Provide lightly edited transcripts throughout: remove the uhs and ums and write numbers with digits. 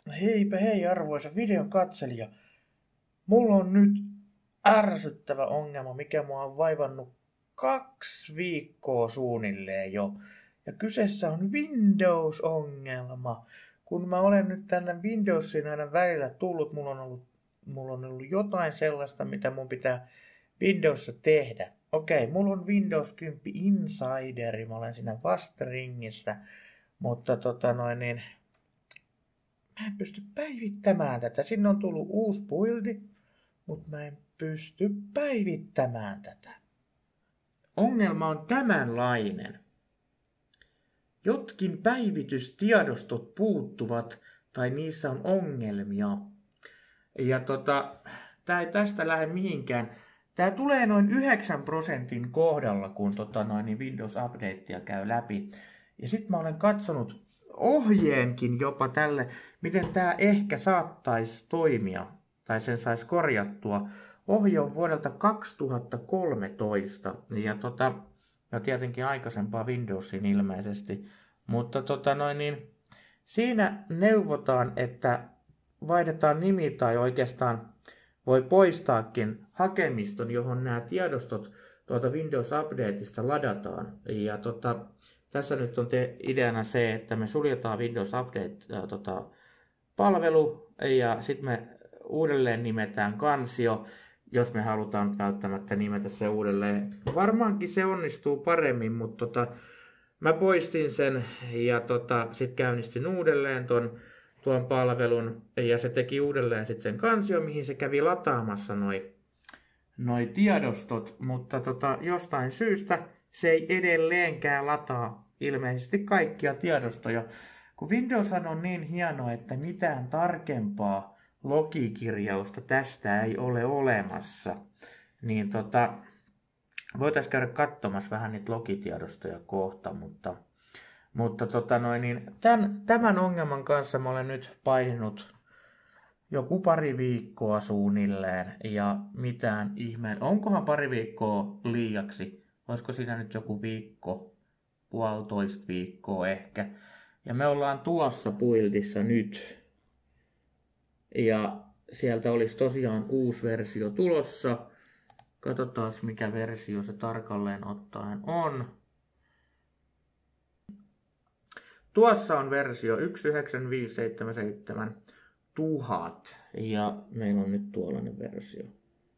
Heipä hei arvoisa videon katselija. Mulla on nyt ärsyttävä ongelma, mikä mua on vaivannut 2 viikkoa suunnilleen jo. Ja kyseessä on Windows-ongelma. Kun mä olen nyt tänne Windowsiin aina välillä tullut, mulla on ollut jotain sellaista, mitä mun pitää Windowsissa tehdä. Okei, mulla on Windows 10 Insideri, mä olen siinä vasteringissä, mutta mä en pysty päivittämään tätä. Sinne on tullut uusi buildi, mutta mä en pysty päivittämään tätä. Ongelma on tämänlainen. Jotkin päivitystiedostot puuttuvat tai niissä on ongelmia. Ja tää ei tästä lähde mihinkään. Tää tulee noin 9% kohdalla, kun Windows Updatea käy läpi. Ja sit mä olen katsonut ohjeenkin jopa tälle, miten tää ehkä saattaisi toimia, tai sen saisi korjattua. Ohje on vuodelta 2013, ja no tietenkin aikaisempaa Windowsin ilmeisesti, mutta siinä neuvotaan, että vaihdetaan nimi tai oikeastaan voi poistaakin hakemiston, johon nämä tiedostot Windows Updateista ladataan. Ja tässä nyt on ideana se, että me suljetaan Windows Update-palvelu ja sitten me uudelleen nimetään kansio, jos me halutaan välttämättä nimetä se uudelleen. Varmaankin se onnistuu paremmin, mutta mä poistin sen ja sitten käynnistin uudelleen tuon palvelun ja se teki uudelleen sitten sen kansio, mihin se kävi lataamassa noi tiedostot, mutta jostain syystä se ei edelleenkään lataa ilmeisesti kaikkia tiedostoja. Kun Windowshan on niin hieno, että mitään tarkempaa logikirjausta tästä ei ole olemassa, niin voitaisiin käydä katsomassa vähän niitä logitiedostoja kohta, mutta tämän ongelman kanssa mä olen nyt paininut joku 2 viikkoa suunnilleen ja mitään ihmeen. Onkohan 2 viikkoa liiaksi? Olisiko siinä nyt joku viikko, 1,5 viikkoa ehkä. Ja me ollaan tuossa buildissa nyt. Ja sieltä olisi tosiaan uusi versio tulossa. Katsotaan mikä versio se tarkalleen ottaen on. Tuossa on versio 19577 ja meillä on nyt tuollainen versio.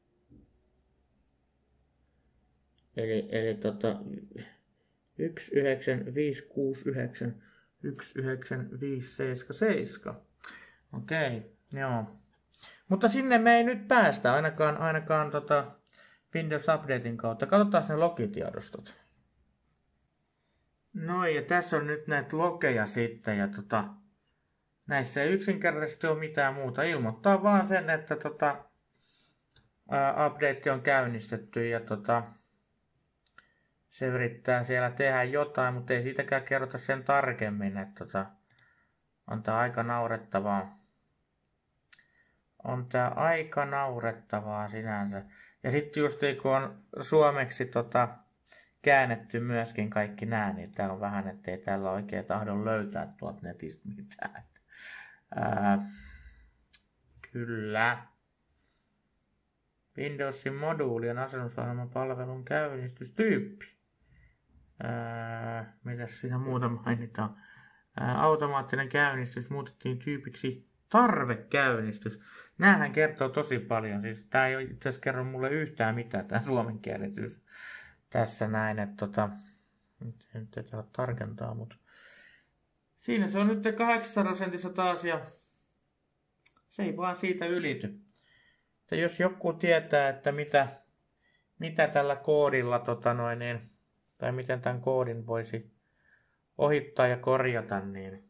Eli 19569 19577. Okei, joo. Mutta sinne me ei nyt päästä ainakaan Windows Updatein kautta. Katsotaan ne logitiedostot. No ja tässä on nyt näitä logeja sitten ja näissä ei yksinkertaisesti ole mitään muuta. Ilmoittaa vaan sen, että update on käynnistetty ja se yrittää siellä tehdä jotain, mutta ei siitäkään kerrota sen tarkemmin, että on tää aika naurettavaa. On tää aika naurettavaa sinänsä. Ja sitten just kun on suomeksi käännetty myöskin kaikki nää, niin tää on vähän, ettei täällä oikein tahdon löytää tuolta netistä mitään. Kyllä. Windowsin moduulien asennusohjelman palvelun käynnistystyyppi. Mitäs siinä muuta mainitaan? Automaattinen käynnistys muutettiin tyypiksi tarvekäynnistys. Näähän kertoo tosi paljon. Siis tää ei itse asiassa kerro mulle yhtään mitään, tää suomenkielitys tässä näin, että nyt ei tarkentaa, mutta siinä se on nyt 8% taas ja se ei vaan siitä ylity. Että jos joku tietää, että mitä tällä koodilla tai miten tämän koodin voisi ohittaa ja korjata, niin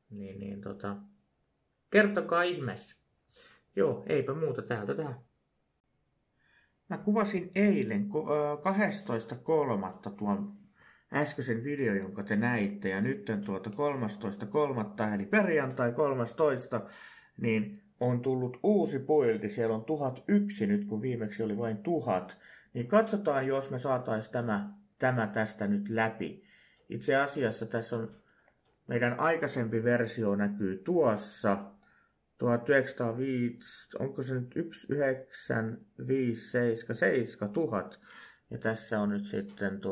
kertokaa ihmeessä. Joo, eipä muuta täältä tähän. Mä kuvasin eilen 12.3. tuon äskeisen video, jonka te näitte, ja nyt 13.3. eli perjantai 13. niin on tullut uusi buildi. Siellä on 1001 nyt, kun viimeksi oli vain 1000. Niin katsotaan, jos me saatais tämä tästä nyt läpi. Itse asiassa tässä on meidän aikaisempi versio näkyy tuossa. 1905, onko se nyt 19577 000? Ja tässä on nyt sitten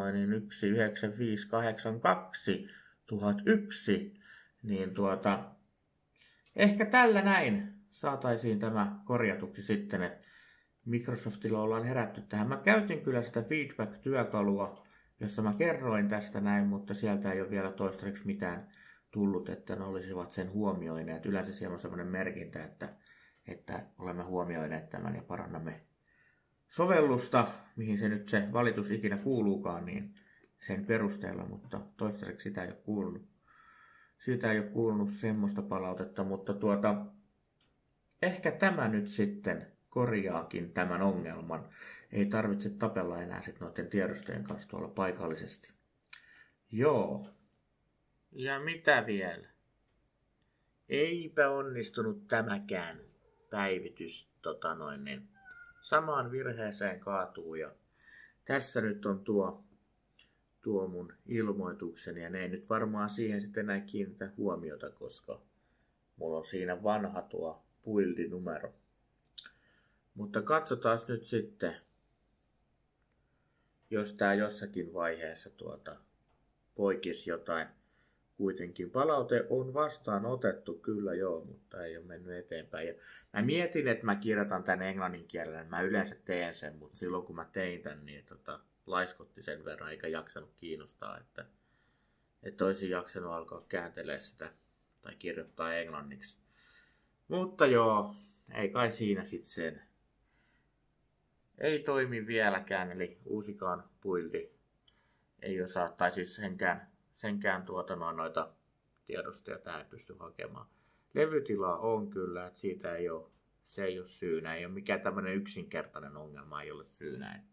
19582 001. Niin ehkä tällä näin saataisiin tämä korjatuksi sitten, että Microsoftilla ollaan herätty tähän. Mä käytin kyllä sitä feedback-työkalua, jossa mä kerroin tästä näin, mutta sieltä ei ole vielä toistaiseksi mitään tullut, että ne olisivat sen huomioineet. Yleensä siellä on sellainen merkintä, että olemme huomioineet tämän ja parannamme sovellusta, mihin se nyt se valitus ikinä kuuluukaan, niin sen perusteella, mutta toistaiseksi sitä ei ole kuulunut. Siitä ei ole kuulunut semmoista palautetta, mutta ehkä tämä nyt sitten korjaakin tämän ongelman. Ei tarvitse tapella enää sitten noiden tiedostojen kanssa tuolla paikallisesti. Joo. Ja mitä vielä? Eipä onnistunut tämäkään päivitys samaan virheeseen kaatuu. Ja tässä nyt on tuo mun ilmoitukseni ja ne ei nyt varmaan siihen sitten enää kiinnitä huomiota, koska mulla on siinä vanha tuo buildi-numero. Mutta katsotaan nyt sitten, jos tää jossakin vaiheessa poikisi jotain. Kuitenkin palaute on vastaanotettu kyllä joo, mutta ei ole mennyt eteenpäin. Ja mä mietin, että mä kirjoitan tän englannin kielellä. Mä yleensä teen sen, mutta silloin kun mä tein tän, niin laiskotti sen verran eikä jaksanut kiinnostaa, että olisin jaksanut alkaa kääntelee sitä tai kirjoittaa englanniksi. Mutta joo, ei kai siinä sitten sen. Ei toimi vieläkään, eli uusikaan buildi ei osaa, tai siis senkään noita tiedostoja tää ei pysty hakemaan. Levytilaa on kyllä, että siitä se ei ole syynä, ei ole mikään tämmöinen yksinkertainen ongelma, ei ole syynä.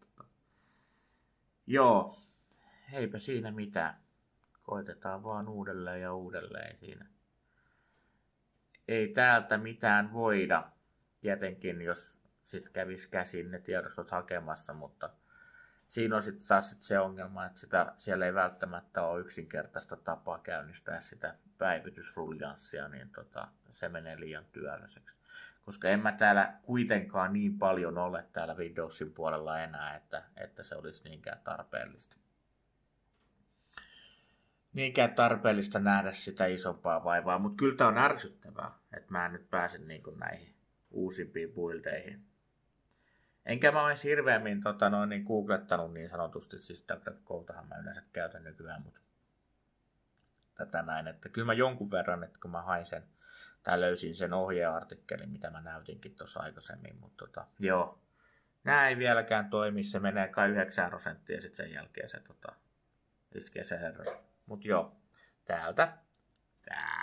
Joo, eipä siinä mitään. Koitetaan vaan uudelleen ja uudelleen siinä. Ei täältä mitään voida, tietenkin jos sit kävisi käsin ne tiedostot hakemassa, mutta siinä on sitten taas se ongelma, että siellä ei välttämättä ole yksinkertaista tapaa käynnistää sitä päivitysruljanssia, niin se menee liian työlliseksi. Koska en mä täällä kuitenkaan niin paljon ole täällä Windowsin puolella enää, että se olisi niinkään tarpeellista. Niinkään tarpeellista nähdä sitä isompaa vaivaa, mutta kyllä tää on ärsyttävää, että mä en nyt pääse näihin uusimpiin buildeihin. Enkä mä olisi hirveämmin googlettanut niin sanotusti, siis DuckDuckGotahan mä yleensä käytän nykyään, mutta tätä näin, että kyllä mä jonkun verran, että kun mä hain sen, tai löysin sen ohjeartikkelin, mitä mä näytinkin tuossa aikaisemmin, mutta joo, nää ei vieläkään toimi, se menee kai 9% ja sitten sen jälkeen se iskee se herra. Mut joo, täältä